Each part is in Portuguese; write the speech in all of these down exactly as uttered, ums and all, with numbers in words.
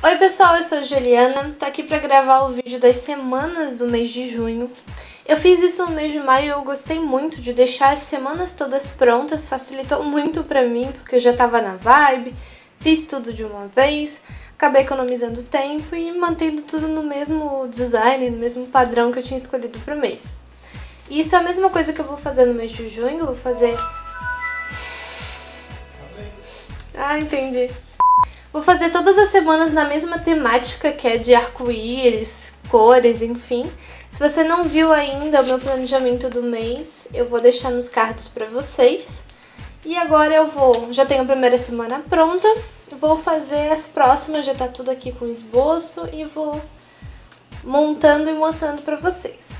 Oi pessoal, eu sou a Juliana, tô aqui pra gravar o vídeo das semanas do mês de junho. Eu fiz isso no mês de maio e eu gostei muito de deixar as semanas todas prontas, facilitou muito pra mim, porque eu já tava na vibe, fiz tudo de uma vez, acabei economizando tempo e mantendo tudo no mesmo design, no mesmo padrão que eu tinha escolhido pro mês. E isso é a mesma coisa que eu vou fazer no mês de junho, eu vou fazer... Ah, entendi. Vou fazer todas as semanas na mesma temática, que é de arco-íris, cores, enfim. Se você não viu ainda o meu planejamento do mês, eu vou deixar nos cards pra vocês. E agora eu vou, já tenho a primeira semana pronta, vou fazer as próximas, já tá tudo aqui com esboço e vou montando e mostrando pra vocês.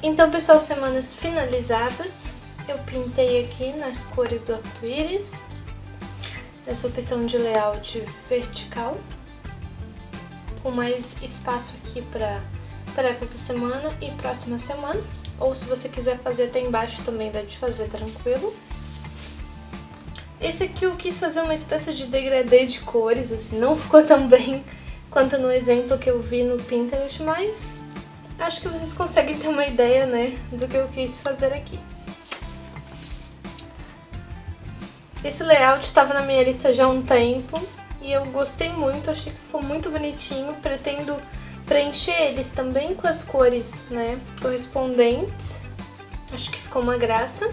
Então, pessoal, semanas finalizadas. Eu pintei aqui nas cores do arco-íris. Essa opção de layout vertical. Com mais espaço aqui para para essa semana e próxima semana. Ou se você quiser fazer até embaixo também dá de fazer tranquilo. Esse aqui eu quis fazer uma espécie de degradê de cores, assim, não ficou tão bem quanto no exemplo que eu vi no Pinterest, mas acho que vocês conseguem ter uma ideia, né, do que eu quis fazer aqui. Esse layout estava na minha lista já há um tempo e eu gostei muito, achei que ficou muito bonitinho. Pretendo preencher eles também com as cores, né, correspondentes. Acho que ficou uma graça.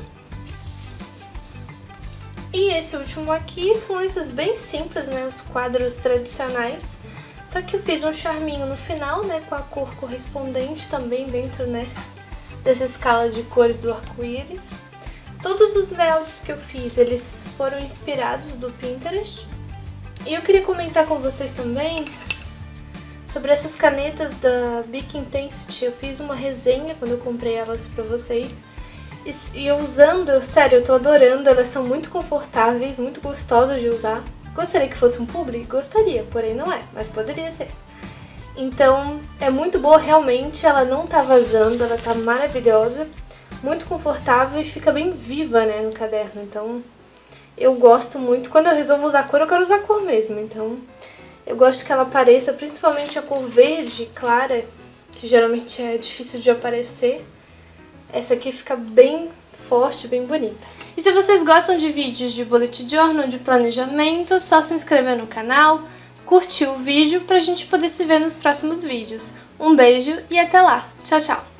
E esse último aqui são esses bem simples, né, os quadros tradicionais. Só que eu fiz um charminho no final, né, com a cor correspondente também dentro, né, dessa escala de cores do arco-íris. Todos os layouts que eu fiz, eles foram inspirados do Pinterest. E eu queria comentar com vocês também sobre essas canetas da Bic Intensity. Eu fiz uma resenha quando eu comprei elas pra vocês. E eu usando, sério, eu tô adorando, elas são muito confortáveis, muito gostosas de usar. Gostaria que fosse um publi? Gostaria, porém não é, mas poderia ser. Então, é muito boa realmente, ela não tá vazando, ela tá maravilhosa, muito confortável e fica bem viva, né, no caderno. Então, eu gosto muito. Quando eu resolvo usar cor, eu quero usar cor mesmo. Então, eu gosto que ela apareça, principalmente a cor verde clara, que geralmente é difícil de aparecer. Essa aqui fica bem forte, bem bonita. E se vocês gostam de vídeos de bullet journal, de planejamento, só se inscrever no canal, curtir o vídeo pra gente poder se ver nos próximos vídeos. Um beijo e até lá. Tchau, tchau!